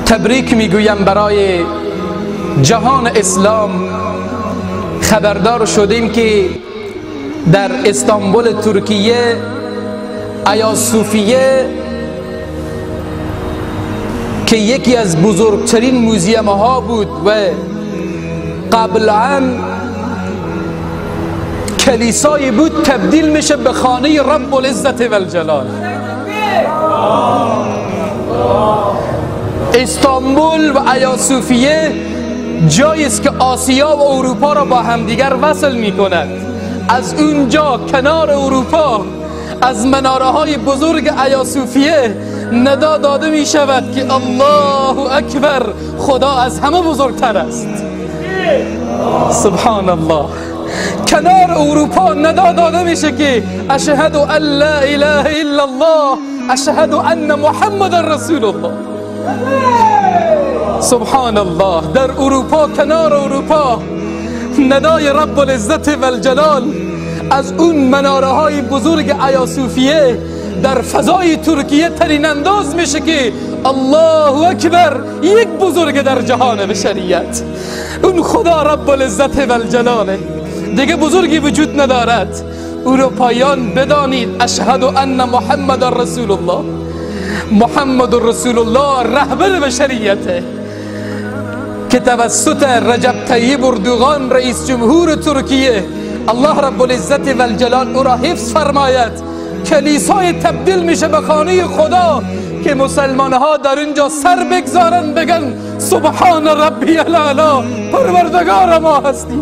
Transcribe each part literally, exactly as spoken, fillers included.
تبریک میگویم برای جهان اسلام. خبردار شدیم که در استانبول ترکیه آیا صوفیه که یکی از بزرگترین موزیم ها بود و قبلا کلیسای بود، تبدیل میشه به خانه رب العزت و الجلال. استانبول و آیا صوفیه جایی است که آسیا و اروپا را با همدیگر وصل می کند. از اونجا کنار اروپا از مناره های بزرگ آیا صوفیه ندا داده می شود که الله اکبر، خدا از همه بزرگتر است. سبحان الله. کنار اروپا ندا داده میشه که اشهد ان لا اله الا الله، اشهد ان محمد رسول الله. سبحان الله. در اروپا، کنار اروپا، ندای رب العزت و الجلال از اون مناره های بزرگ آیا صوفیه در فضای ترکیه ترین انداز میشه که الله اکبر، یک بزرگ در جهان بشریت، اون خدا رب العزت و الجلاله، دیگه بزرگی وجود ندارد. اروپاییان بدانید اشهد ان محمد رسول الله، محمد رسول الله رهبر بشریته که توسط رجب طیب اردوغان رئیس جمهور ترکیه الله رب العزت و الجلال او را حفظ فرماید، کلیسای تبدیل میشه به خانه خدا که مسلمان ها در اینجا سر بگذارن بگن سبحان ربی الاعلی، پروردگار ما هستی.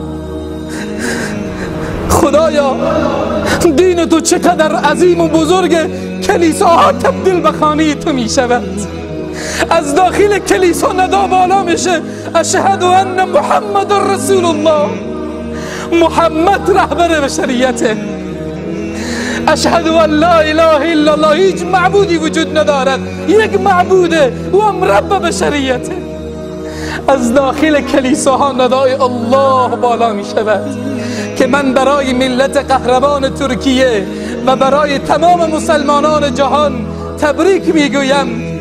خدایا دین تو چقدر عظیم و بزرگه، کلیساها تبدیل به خانه تو می شود. از داخل کلیسا ندا بالا میشه اشهد ان محمد رسول الله، محمد رهبر بشریته. اشهد ان لا اله الا الله، هیچ معبودی وجود ندارد، یک معبوده و هم رب بشریته. از داخل کلیساها ندای الله بالا می شود که من برای ملت قهرمان ترکیه و برای تمام مسلمانان جهان تبریک میگویم